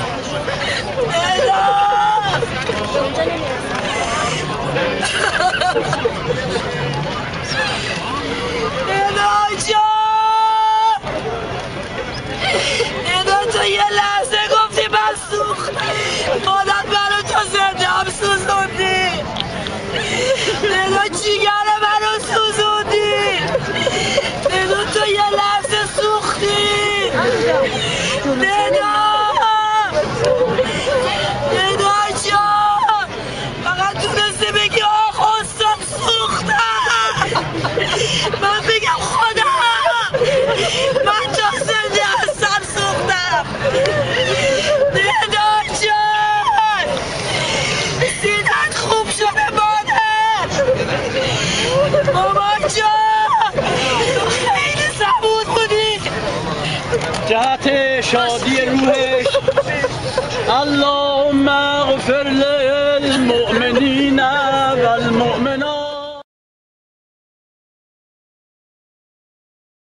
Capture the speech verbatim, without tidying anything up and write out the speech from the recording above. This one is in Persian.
تو یه لحظه گفتی من سوخت مادر منو تا زنده هم سوزوندی ندا جیگر منو سوزوندی ندا تو یه لحظه سوختی ندا ندا جان فقط تونسته بگی آخ استاد سوختم من بگم خودم من تا زنده هستم سوختم ندا جان سینت خوب شده مادر مامان جان تو خیلی صبور بودی جهت شادی روحش اللهم اغفر للمؤمنین والمؤمنات